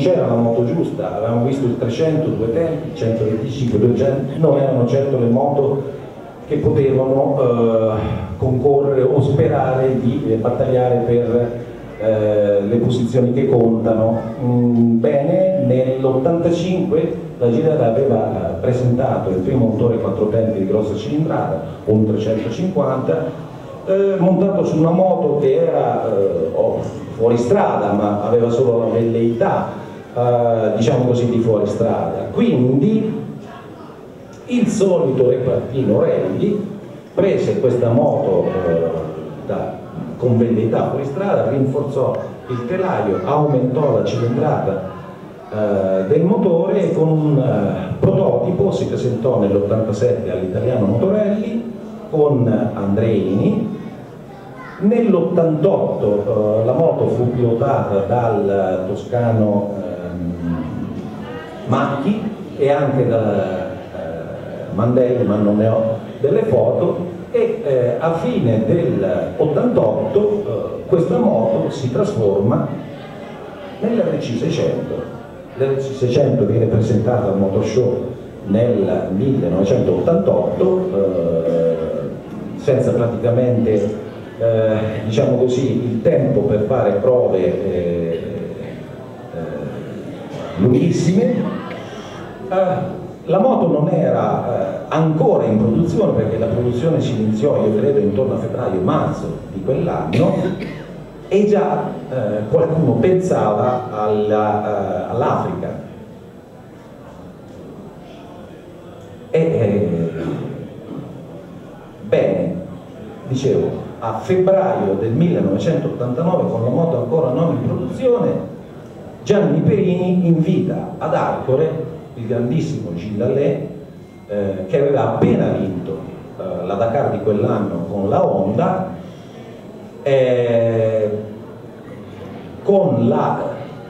c'era la moto giusta, avevamo visto il 300, due tempi, 125, 200, non erano certo le moto che potevano concorrere o sperare di battagliare per le posizioni che contano. Bene, nell'85 la Gilera aveva presentato il primo motore 4 tempi di grossa cilindrata, un 350, montato su una moto che era fuori strada, ma aveva solo la velleità, diciamo così, di fuori strada. Quindi il solito repartino Rally prese questa moto con velleità fuori strada, rinforzò il telaio, aumentò la cilindrata del motore e con un prototipo si presentò nell'87 all'Italiano Motorelli con Andreini. Nell'88 la moto fu pilotata dal toscano Macchi e anche da Mandelli, ma non ne ho delle foto, e a fine del 88 questa moto si trasforma nell'RC 600. L'RC 600 viene presentata al Motor Show nel 1988 senza praticamente diciamo così il tempo per fare prove lunghissime. La moto non era ancora in produzione perché la produzione si iniziò, io credo, intorno a febbraio-marzo di quell'anno, e già qualcuno pensava all'Africa. Bene, dicevo, a febbraio del 1989, con la moto ancora non in produzione, Gianni Perini invita ad Arcore il grandissimo Gilles Lallet, che aveva appena vinto la Dakar di quell'anno con la Honda, con la,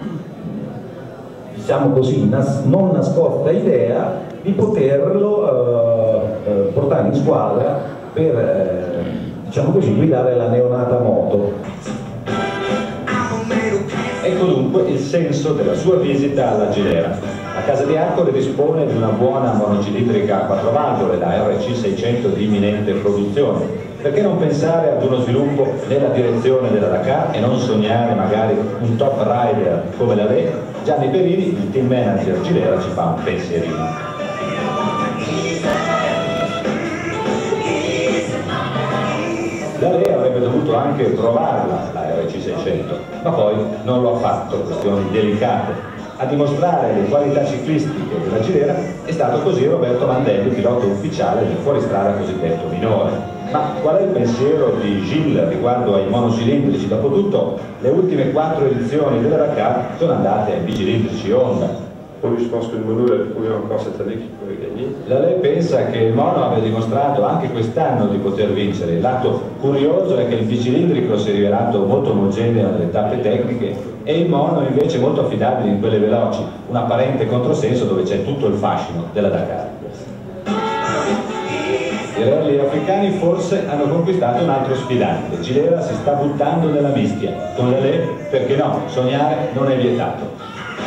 diciamo così, non nascosta idea di poterlo portare in squadra per, diciamo così, guidare la neonata moto. Ecco dunque il senso della sua visita alla Gilera. La casa di Arcore dispone di una buona monocilindrica a 4 valvole, la RC 600 di imminente produzione. Perché non pensare ad uno sviluppo nella direzione della Dakar e non sognare magari un top rider come la Lallet? Gianni Perini, il team manager Gilera, ci fa un pensierino. La Lallet avrebbe dovuto anche provarla, la RC 600, ma poi non lo ha fatto, questioni delicate. A dimostrare le qualità ciclistiche della Gilera è stato così Roberto Mandelli, pilota ufficiale del fuoristrada cosiddetto minore. Ma qual è il pensiero di Gilles riguardo ai monocilindrici? Dopotutto le ultime 4 edizioni della Dakar sono andate ai bicilindrici Honda. Oui, je pense que le mono a prouvé encore cette année qu'il pouvait gagner. La Lallet pensa che il mono abbia dimostrato anche quest'anno di poter vincere. Il lato curioso è che il bicilindrico si è rivelato molto omogeneo nelle tappe tecniche e il mono invece molto affidabile in quelle veloci, un apparente controsenso dove c'è tutto il fascino della Dakar. I rally africani forse hanno conquistato un altro sfidante. Gilera si sta buttando nella mischia. Con la Lallet, perché no, sognare non è vietato.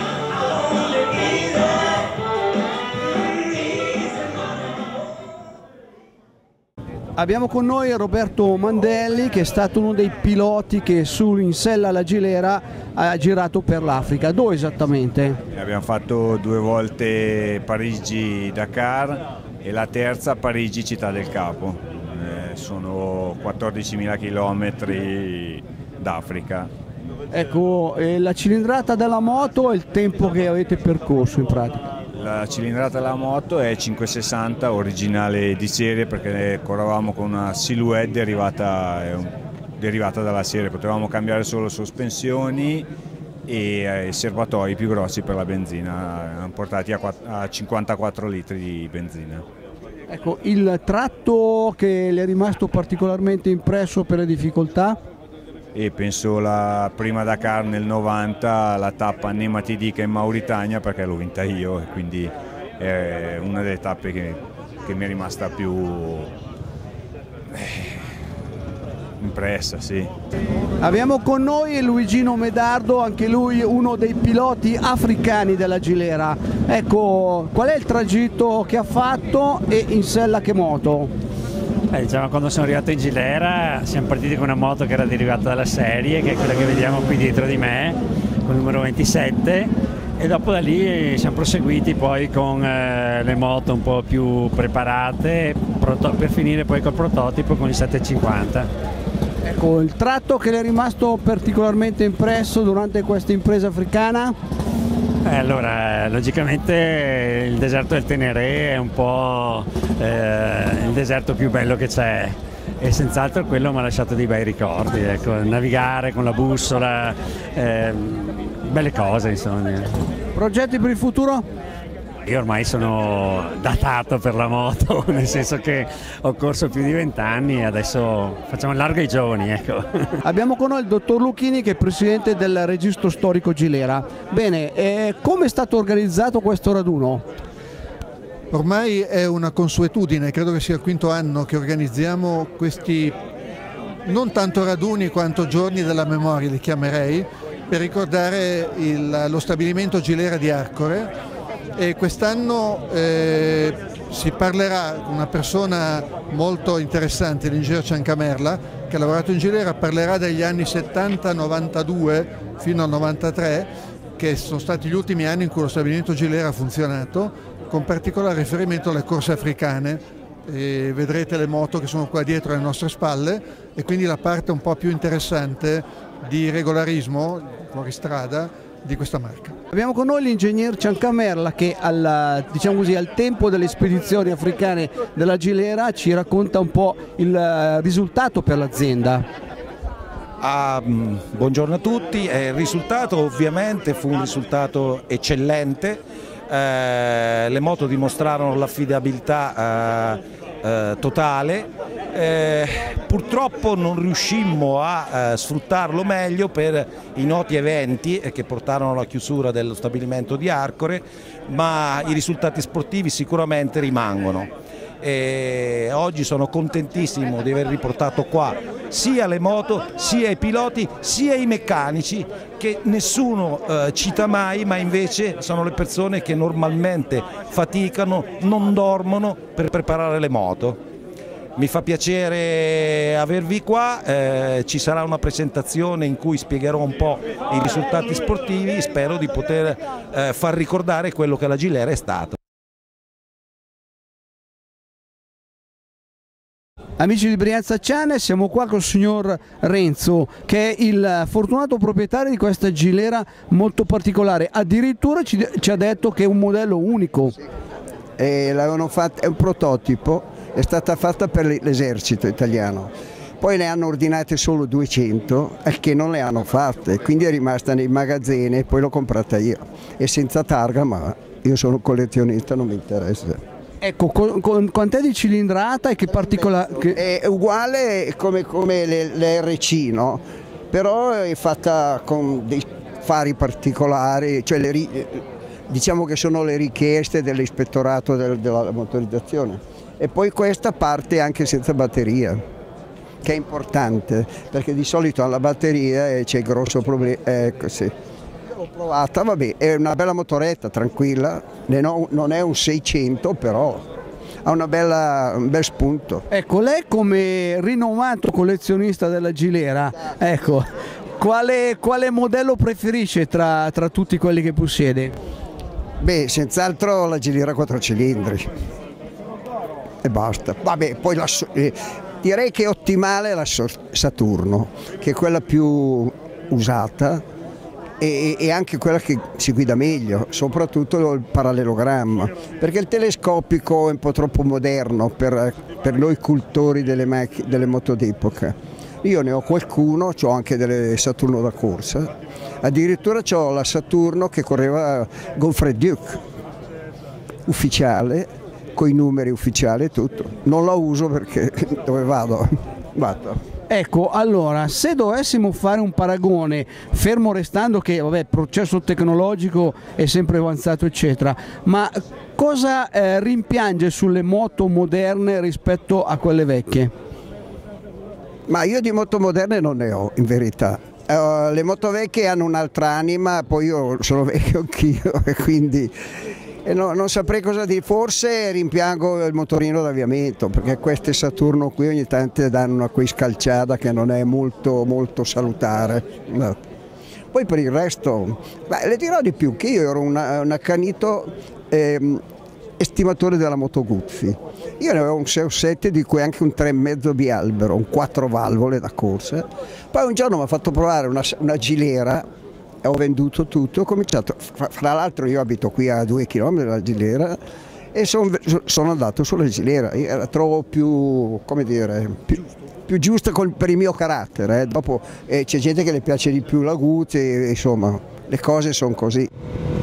Abbiamo con noi Roberto Mandelli, che è stato uno dei piloti che in sella alla Gilera ha girato per l'Africa. Dove esattamente? Abbiamo fatto 2 volte Parigi-Dakar e la terza Parigi-Città del Capo. Sono 14.000 km d'Africa. Ecco, la cilindrata della moto e il tempo che avete percorso in pratica? La cilindrata della moto è 560, originale di serie, perché correvamo con una silhouette derivata dalla serie. Potevamo cambiare solo sospensioni e serbatoi più grossi per la benzina, portati a 54 litri di benzina. Ecco, il tratto che le è rimasto particolarmente impresso per le difficoltà? E penso la prima Dakar nel 90, la tappa Nematidi in Mauritania, perché l'ho vinta io e quindi è una delle tappe che mi è rimasta più impressa, sì. Abbiamo con noi Luigino Medardo, anche lui uno dei piloti africani della Gilera. Ecco, qual è il tragitto che ha fatto e in sella che moto? Diciamo, quando sono arrivato in Gilera siamo partiti con una moto che era derivata dalla serie, che è quella che vediamo qui dietro di me, con il numero 27, e dopo da lì siamo proseguiti poi con le moto un po' più preparate per finire poi col prototipo con il 750. Ecco, il tratto che le è rimasto particolarmente impresso durante questa impresa africana? Allora, logicamente il deserto del Teneré è un po' il deserto più bello che c'è e senz'altro quello mi ha lasciato dei bei ricordi, ecco, navigare con la bussola, belle cose insomma. Progetti per il futuro? Io ormai sono datato per la moto, nel senso che ho corso più di 20 anni e adesso facciamo largo ai giovani, ecco. Abbiamo con noi il dottor Lucchini, che è presidente del Registro Storico Gilera. Bene, come è stato organizzato questo raduno? Ormai è una consuetudine, credo che sia il quinto anno che organizziamo questi non tanto raduni quanto giorni della memoria, li chiamerei, per ricordare lo stabilimento Gilera di Arcore. E quest'anno si parlerà con una persona molto interessante, l'ingegner Ciancamerla, che ha lavorato in Gilera, parlerà degli anni 70-92 fino al 93, che sono stati gli ultimi anni in cui lo stabilimento Gilera ha funzionato, con particolare riferimento alle corse africane. E vedrete le moto che sono qua dietro alle nostre spalle, e quindi la parte un po' più interessante di regolarismo fuoristrada di questa marca. Abbiamo con noi l'ingegner Ciancamerla, che diciamo così, al tempo delle spedizioni africane della Gilera ci racconta un po' il risultato per l'azienda. Buongiorno a tutti, il risultato ovviamente fu un risultato eccellente, le moto dimostrarono l'affidabilità totale. Purtroppo non riuscimmo a sfruttarlo meglio per i noti eventi che portarono alla chiusura dello stabilimento di Arcore, ma i risultati sportivi sicuramente rimangono. Oggi sono contentissimo di aver riportato qua sia le moto, sia i piloti, sia i meccanici, che nessuno cita mai, ma invece sono le persone che normalmente faticano, non dormono per preparare le moto. Mi fa piacere avervi qua, ci sarà una presentazione in cui spiegherò un po' i risultati sportivi, spero di poter far ricordare quello che la Gilera è stato. Amici di Brianza Channel, siamo qua col signor Renzo, che è il fortunato proprietario di questa Gilera molto particolare. Addirittura ci ha detto che è un modello unico. L'avevano fatto, è un prototipo, è stata fatta per l'esercito italiano, poi ne hanno ordinate solo 200 che non le hanno fatte, quindi è rimasta nei magazzini e poi l'ho comprata io, e senza targa, ma io sono un collezionista, non mi interessa. Ecco, quant'è di cilindrata e che particolare? È uguale come le RC, no? Però è fatta con dei fari particolari, cioè diciamo che sono le richieste dell'ispettorato della motorizzazione. E poi questa parte anche senza batteria, che è importante, perché di solito alla batteria c'è grosso problema. Ecco, sì. L'ho provata, vabbè, è una bella motoretta, tranquilla, non è un 600, però ha un bel spunto. Ecco, lei come rinomato collezionista della Gilera, ecco, quale modello preferisce tra tutti quelli che possiede? Beh, senz'altro la Gilera 4 cilindri e basta. Vabbè, poi direi che è ottimale la Saturno, che è quella più usata e anche quella che si guida meglio, soprattutto il parallelogramma, perché il telescopico è un po' troppo moderno per noi cultori delle moto d'epoca. Io ne ho qualcuno, ho anche delle Saturno da corsa, addirittura ho la Saturno che correva Godfrey Duke, ufficiale, con i numeri ufficiali e tutto. Non la uso perché dove vado? Vado. Ecco, allora, se dovessimo fare un paragone, fermo restando che vabbè, il processo tecnologico è sempre avanzato eccetera, ma cosa rimpiange sulle moto moderne rispetto a quelle vecchie? Ma io di moto moderne non ne ho, in verità. Le moto vecchie hanno un'altra anima, poi io sono vecchio anch'io e quindi non saprei cosa dire. Forse rimpiango il motorino d'avviamento, perché queste Saturno qui ogni tanto danno una scalciata che non è molto, molto salutare. No. Poi per il resto, le dirò di più che io ero un accanito estimatore della Moto Guzzi. Io ne avevo un 6 o 7, di cui anche un 3,5 bialbero, un 4 valvole da corsa. Poi un giorno mi ha fatto provare una Gilera, ho venduto tutto, ho cominciato, fra l'altro io abito qui a 2 km dalla Gilera e sono andato sulla Gilera, io la trovo più, come dire, più giusta per il mio carattere. Dopo c'è gente che le piace di più la Guzzi, insomma le cose sono così.